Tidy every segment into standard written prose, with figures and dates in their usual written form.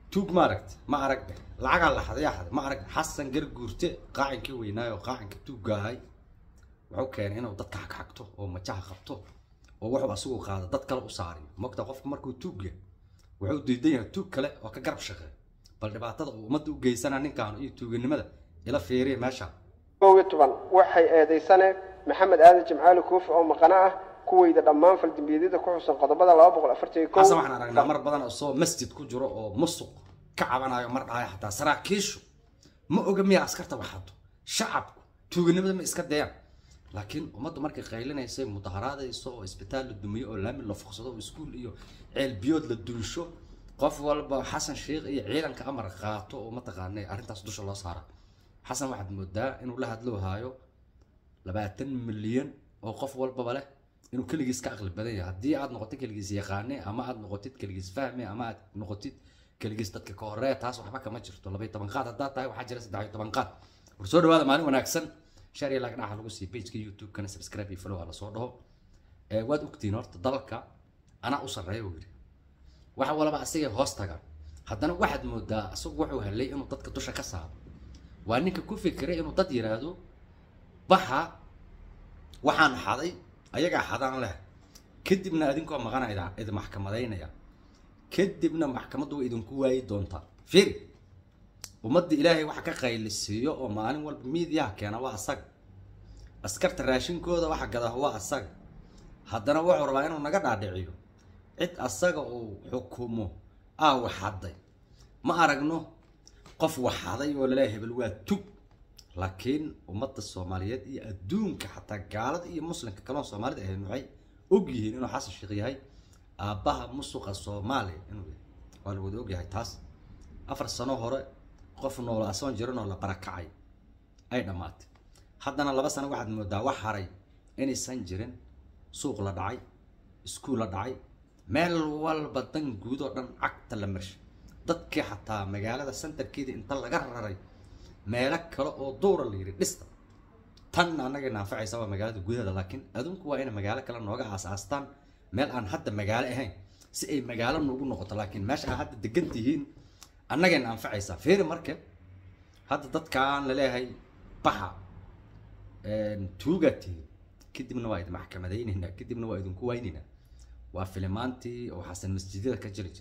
توق ما أركت العقل لحظة يا حد ما أركت حسن قرقورته قاعن كويناي وقاعن كتوق هاي وكان هنا وضدك حقته ومتاح خبطه ووحو أسوق هذا ضدك لا أصاري مقطع قف مركو توقه وعود يديه توق كلا وكجرب شغل بل بعد وما توقي سنة نكانوا يتوق لماذا إلى فيري ماشى طبعا وحي هذه سنة محمد آدم جمعال كوف أو مقنعة كوي إذا دمان في الدنبيدية كوحسن قضبة لا أبغى أفرتي كوي حسب إحنا رجعنا مرة بدنا الصوب مسجد كجرو أو مسق كعبنا يوم مرة حتى سراكيشو ما أجمع عسكرته وحده شعب توق لماذا ما إسكت ده لكن وما تمرك خيلنا يصير مظاهرات يصو إسبيتال للدمية ولا من لفقصته وسكول إيو البيوت للدروشو قف والبا حسن شيخ عيلان كأمر خاطو وما تغني أرنت أصدش الله صار حسن واحد مدة إنه له هدلو هايو لبعتن مليون أو قف والبا بله إنه كل جيس كأغلب بديه هدي عاد نقطة كل جيس يقاني أما عاد نقطة كل جيس فهمي أما عاد نقطة كل جيس تتك كورات هاس وحبك ما جرت ولا بيت طبنقات الداتا وحاجة لسه دعي طبنقات ورسول هذا مالي وناكسن شاري لك ناحل وسي بيج يوتيوب كان سبسكرايب يفلو على صوره واد أكتينور تضلك أنا أوصل رأيه waxa walaba asiga hoostaga haddana waxad moodaa asoo wuxuu helay inuu dadka dusha ka saaro waa ninka ku fikiray inuu dad yiraahdo baxa waxaan xaday ayaga xadaan leh kadibna adinkoo maqanayda idin maxkamadeynaya kadibna maxkamadu idinku waayay doonta fiir ummadda ilaahay waxa ka qaylisiyo oo maalin walba media keena waa asag askarta raashinkooda waxa gada waa asag haddana wuxuu rabaa inuu naga dhaadhiciyo cid asaga oo xukumo waxaday ma aragno qof waxaday oo la hebel waa tug laakiin ummadda Soomaaliyeed iyo adduunka xataa gaalada iyo muslimka kale oo Soomaalida ah waxay og yihiin inuu xasan sheekh yahay aabaha musuqa Soomaaliya inuu waa la wada og yahay taas 4 sano hore qof nool asoon jiran oo la barakacay ay dhamaatay haddana 2 sano waxaad moodaa wax haray inaysan jirin suuq la dhacay iskuul la dhacay meel walba dan guud oo dhan cagta la marshay dadkii xataa magaalada centerkeeda inta laga raray meel kale oo door la yiri dhista tan anaga naafacaysa waa magaalada gudaheeda laakiin adunku waa in magaalo kale nooga aasaastaan meel aan hadda magaalo ahayn si ay magaalo noogu noqoto laakiin meesha hadda degan tihiin anaga naafacaysa feer marka hadda dadkaan la leeyahay baxa tuugati kadibna waa idin maxkamadeynina kadibna waa idinku waynina وفيلمانتي وحسن مسجدة كجرج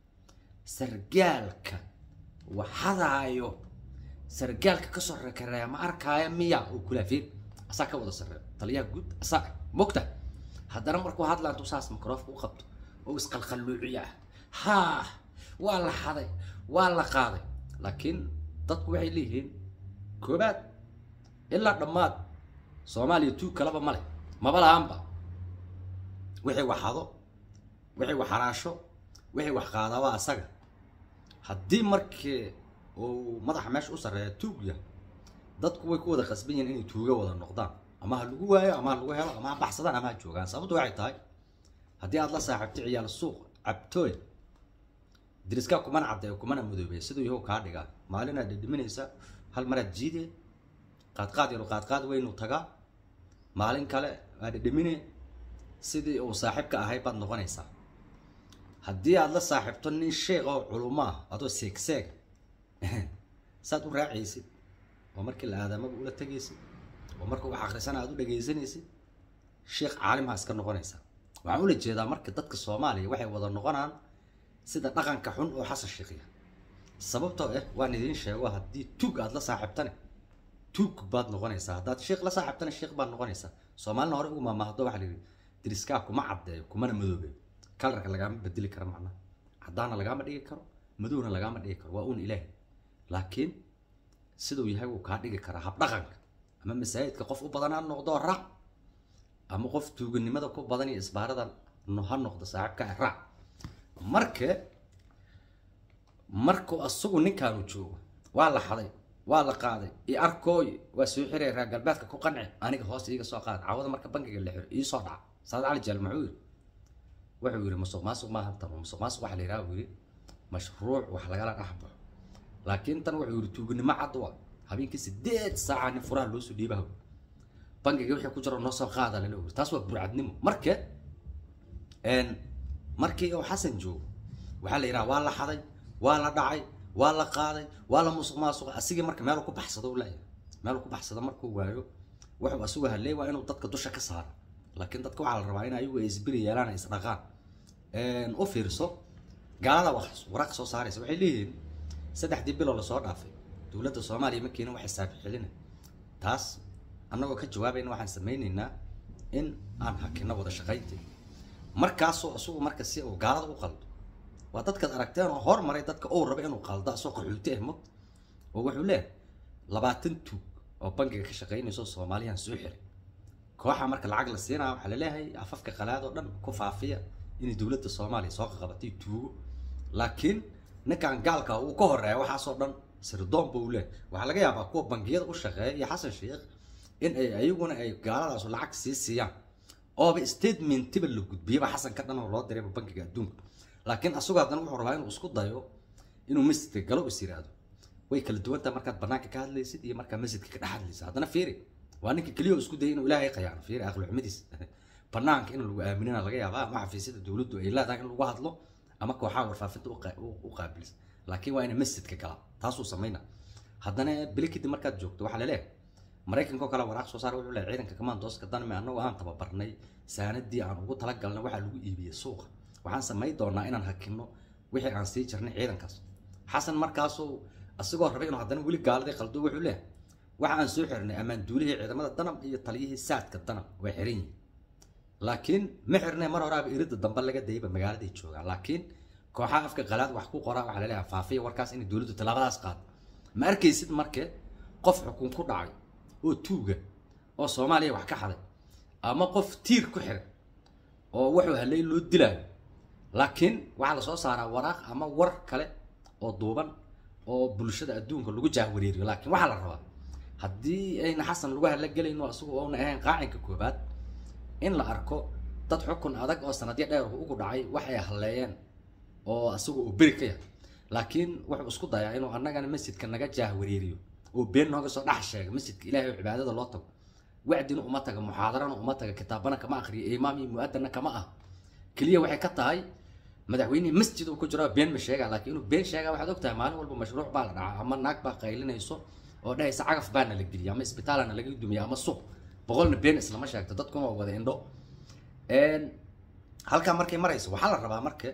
سرجالك وحذايو سرجالك كسر كريا ما أركايا ميا وكل فين أساك وضع سر طليا جود أساك مقطع هذا رمرك وهذا لا تساس مكروف وخبط ويسقل خلوعية ها ولا حذي ولا قاضي لكن تطوعي ليهن كوبات إلا دمات صومالي تو كلام ماله ما بلا أمبا وحي وحاضو وحي وحراشو وحي وحقاضا واساقا هدي مركي ومضح ماش أسر توقيا دادكو ويكودا خسبين إني توقيا ودا النقدان أما هاللقوها أما هاللقوها أما بحصدان أما هالجوغان سابتو وعي تاي هدي أدلا صاحبتي عيال السوق عبتوي درسكا كمان عبدي وكمان مدوبي سيدو يهو كارديغا مالينا ددمينيسا هالمرة جيدي قاد قاد وينو تاقا مالين كالي ددميني sidii uu saaxiibka ahay baad noqonaysaa haddii aad la saaxiibto nin sheekh oo culummaa adoo seegseeg saad u raacaysid oo markii la aadamada ula tagaysid oo markuu wax akhrisana aad u dhageysanaysid sheekh caalim ha iska noqonaysaa waxaan ula jeedaa marka dadka Soomaaliya waxay wada noqonaan sida dhaqanka xun oo xasan sheekhiya sababtoo ah waan idin sheego haddii tug aad la saaxiibtana tug baad noqonaysaa haddaad sheekh la saaxiibtana sheekh baad noqonaysaa Soomaalina hore ugu maamaahdo waxa la yiri درسكا كما عبد كما مدوبه كلرك لغام بدلي كرم معنا عدانا لغام دغي كرو مدونا لغام دغي كرو واون اله لكن سيدو يحيى كا دغي كرا حب دقنك اما مسايدك قف u badan aan noqdo raac ama qof tuugnimada ku badan ee isbaarada ha noqdo saaxiibka raac markuu asugu ninkaanu joogo waa la xaday waa la qaaday ii arkooy waa soo xiray raag galbeedka ku qanci aniga hoos iiga soo qaad caawada marka bangiga la xiro ii soo dhac saad ali jal maxuud wuxuu yiri musuq ma hanta musuq wax la yiraahdo yiri mashruuc wax laga dhaxbo laakiin tan wuxuu yiri tuugnimo cadwa habeenkii 8 saac aan furaha loo soo dhiibahay bangiga wixii ku jira noo soo qaada la leeyahay taas waa burcadnimo markii uu xasan joogo waxa la yiraahdaa waa la xaday ولا دعي ولا قاضي ولا مسق أسيج مرك ماله كبح صدا ولا ماله كبح صدا مركو وايو وحب أسوق هاللي وإنه ضدك دوشة كسر لكن ضدك على الربعين أيوة يزبري يلانا يسرقان إن أوفيرسو قال هذا وحص ورقص صار يسوي ليه سدح دي بلو لصور عفي دولة الصومالية مكينة وحساب حلنا تاس أنا وكنت جوابي إنه واحد سميني إن أنا حكينا وده شقيتي مركز أسوق مركز سي وقال هذا وقلد وضدك أركتين وهور مري ضدك أول ربع إنه قلد أسوق حلوته مط ووحوله لبعتنتو أو بنك كشقيني سو الصومالية سوحر كوحة مركز العقل السينا وحللها هي عففك خلاد ودم كفافية إن دولة الصومالية سوق غبتي تو لكن نكان قالك وكهر وحصل سردون بوله وحلاقي يا بقى بنجيد وشغال يا حسن شيخ إن أيوجنا أي قال على العكس سيسيان أو بستيدمنت تبلغ بيبقى حسن كنا والله دري ببنك قدوم لكن أسوق هذا نروح ربعين وسكوت ضايو إنه مست قالوا يصير هذا ويكل دوان تا مركز بناك كهذا اللي يصير مركز مسجد كده أحد ليس هذا أنا فيري وأنا كليو اسكو دين ولا هيك يعني فيري أخلو عمديس بناك إنه لو مننا لقيا بقى ما في سيد دولته إلا ذاك لو واحد له أما كو حاور فافت وقابلس لكن وين مسجد ككلام تاسو سمينا هذانا بلكي دي مركز جوجت وحلا ليه مريكان كو كلا وراق soo saar wuxuu leeyahay ciidanka kamaan dooska dan ma annagu aan tababarnay saanadii aan ugu tala galnay waxa lagu iibiyay suuqa waxaan sameey doonaa inaan hakino wixii aan sii jirnay ciidankaas xasan markaas oo asagoo rabay inuu haddana wili gaalada qaldo wuxuu leeyahay waxa aan soo xirnay amaan duulihii ciidamada danab iyo taliyihii saadka danab way xiran yihiin laakiin ma xirnay mar hore irida dambe laga dayba magaalada jooga laakiin kooxaha afka qalaad wax ku qoraa waxa la leeyahay faafiya warkaas in dawladdu talaabadaas qaad ma arkaysid markee qof xukun ku dhacay oo tuuga oo Soomaaliya wax ka xaday ama qof tiir ku xiran oo wuxuu halay loo dilay laakiin waxa la soo saaraa waraaq ama war kale oo duuban oo bulshada adduunka lagu jaahwareeriyo laakiin waxa la rabaa haddii ayna xasan lagu hala galayno asagoo oo ahayn qaacinka koobaad in la arko dad xukun adag oo sanadyo dheer ugu dhacay waxay haleeyeen oo asagoo beri ka yahay laakiin wuxuu isku dayaa inuu annagana masjidka naga jaahwareeriyo وبين ناقص صدق حشة مسجد إلهي وعبادة الله طب وعدنا أمتك محاضرة أمتك كتابنا كما أخري إمامي مؤذن كما كلية واحد كتاي مدعويني مسجد وكجرا بين مشاجع لكنه بين شاجع واحد وقتها معنا ولا مشروع بالنا عمل ناقبة قايلنا يسوق وده يسعف بالنا للجري أما إسبتالنا لقي الدنيا أما الصوب بقولنا بين إسلام مشاجع تدتكم وده عنده إن هل كان مركي مريس وحال الربع مركي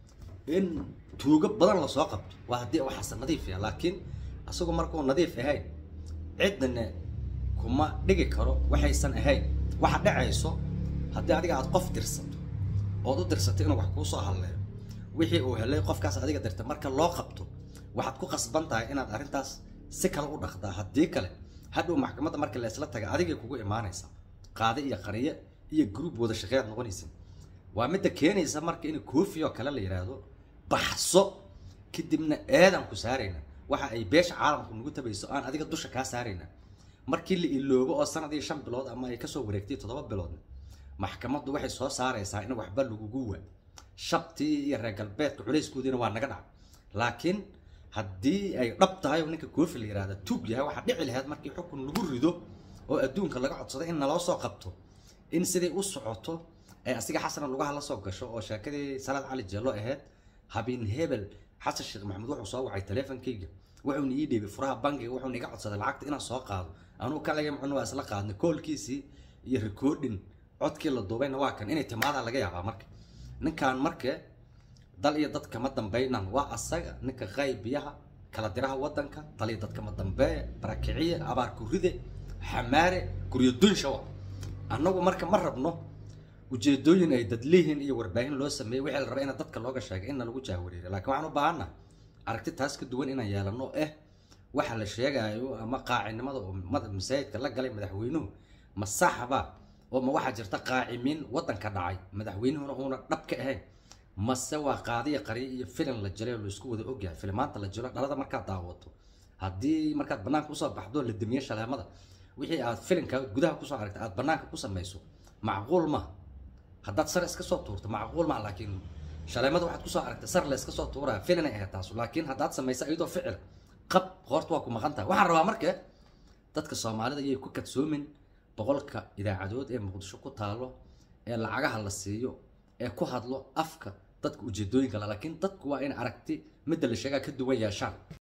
إن توجب بدل الله ساقط وهدي وحسن نظيف يعني لكن asagoo markuu nadiif ahayn cidna kuma dhigi karo waxaysan ahayn waxa dhacayso haddii adiga aad qof dirsato oo u dirsatay inuu wax ku soo haleeyo wixii uu helay qofkaas adiga dirtay marka loo qabto waxaad ku qasban tahay inaad arintaas si kale u dhaqdaa haddii kale hadhow maxkamadda marka la isla taga adiga kugu imaanaysa qaadi iyo qariye iyo group wada shaqeyn noqonaysa waa mid keenaysa marka in koofiyo kale la yiraahdo baxso kadibna eedan ku saarayna waxa ay beesha caalamku nagu tabayso aan adiga dusha ka saarayna markii la iloobo oo sanadii 5 bilood ama ay ka soo wareegtay 7 bilood maxkamaddu waxay soo saaraysaa in waxba lagu guwa shabti iyo reer galbeedka culeyskoodina waa naga dhac laakiin haddii ay dhab tahay ninka koofi la yiraahdo tuug yahay waxa dhici lahayd markii xukun lagu rido oo adduunka laga codsado in naloo soo qabto in sidii u socoto ay asiga xasan lugaha la soo gasho oo sheekadii Salaad Cali Jello ahayd habeen hebel حسن الشيخ محمود وحو صاوع على التليفون كيجا وحو نيدي بفراها بنكي وحو نيجا عطسد العقد إنا سوق هذا أنا وكلا جمع إنه أسلق هذا كل كيسي يركودين عد كل الضوبين واكن إني تماذا لقيا على مركب نكان مركب ضل يضد كمدن بيننا وأسجع نك غايب بيها كلا درها ودنك ضل يضد كمدن بي بركعية عبار كوريدة حمارة كوريدون شوا أنا ومركب مرة بنو وجدوين أي دليهن أي وربعين لو سمي وحيل ربعنا ضد كلاجة شاق إن لو جاوري لكن وعنو بعنا عرفت تاسك دوين إنا يا لأنه وحل الشيء أيوه أما قاع إن ما مساعد كلا قال مدحوينه مسحبة وما واحد يرتقى عمين وطن كدعي مدحوينه هنا نبكة هاي ما سوى قاضية قرية فيلم للجلال والسكوت أوجع فيلمات للجلال هذا مركز دعوته هدي مركز بناك وصل بحضور للدنيا شلها ماذا وحي فيلم كجودها كوسا عرفت بناك كوسا ميسو معقول ما هدات سر اسك soo tuurto macquul ma laakiin shaleemada waxaad ku soo aragtay sar la iska soo tuuraa filan ay taas laakiin hadaad sameeyay iyadoo ficil qab qoort waa ku maqantaa waxa rabaa marka dadka Soomaalida ay ku kadsoomin boqolka idaacadood ee Muqdisho ku taalo ee lacagaha la siiyo ee ku hadlo afka dadka ujeedooyin kale laakiin dadku waa in aragti midda la sheegaa ka duwan yeeshaan